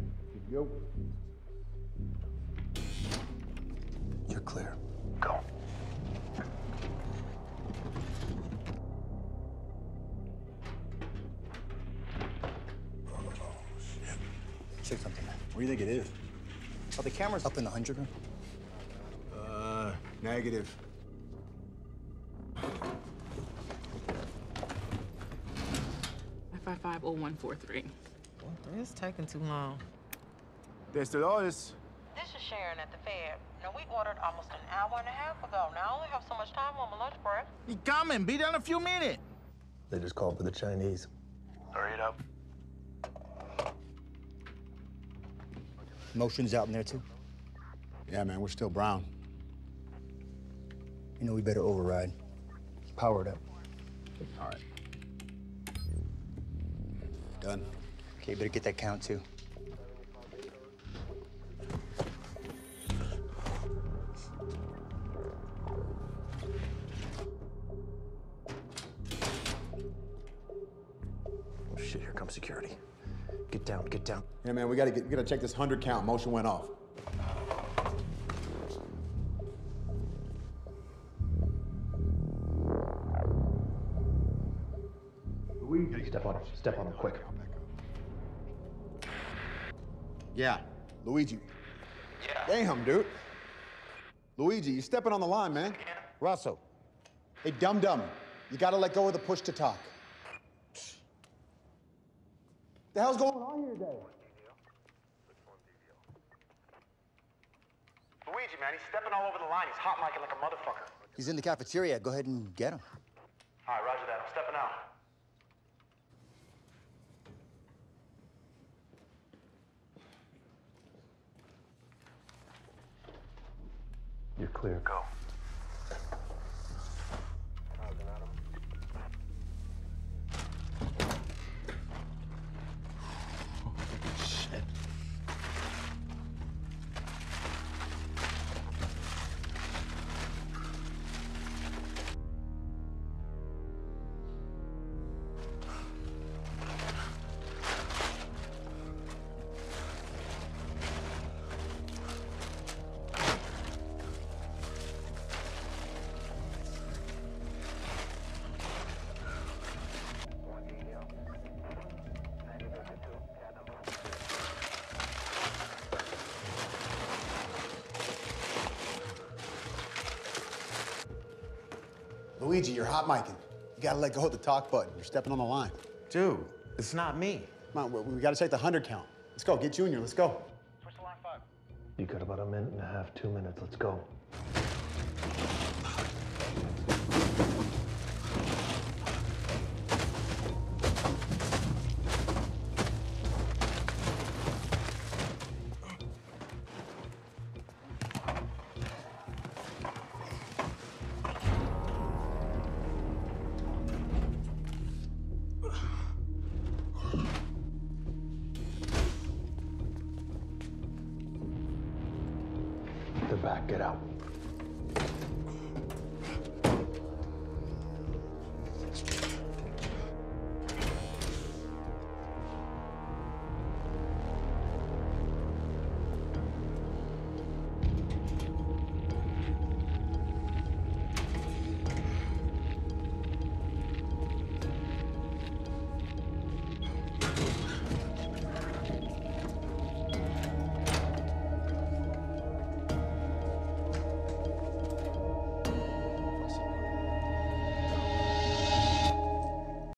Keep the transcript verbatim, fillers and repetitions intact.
Yo. You're clear. Go. Check something, man. What do you think it is? Are the cameras up in the hundred room? Uh, negative. five five oh one four three. It's taking too long. Desde Dolores. This is Sharon at the Fed. Now, we ordered almost an hour and a half ago. Now, I only have so much time on my lunch break. He coming. Be done in a few minutes. They just called for the Chinese. Hurry it up. Motion's out in there, too? Yeah, man, we're still brown. You know, we better override. Power it up. All right. Done. Okay, better get that count, too. Oh, shit, here comes security. Get down, get down. Yeah, man, we gotta get, we gotta check this hundred count. Motion went off. Luigi, step on him. Step on him quick. Yeah, Luigi. Yeah. Damn, dude. Luigi, you're stepping on the line, man. Russell. Hey, dum-dum, you gotta let go of the push to talk. The hell's going on here today? Luigi, man, he's stepping all over the line. He's hot micing like a motherfucker. He's in the cafeteria. Go ahead and get him. All right, roger that. I'm stepping out. You're clear. Go. Shit. Luigi, you're hot micing. You gotta let go of the talk button. You're stepping on the line. Dude, it's not me. Come on, we, we gotta check the hundred count. Let's go, get Junior, let's go. Switch to line five. You got about a minute and a half, two minutes. Let's go. They're back. Get out.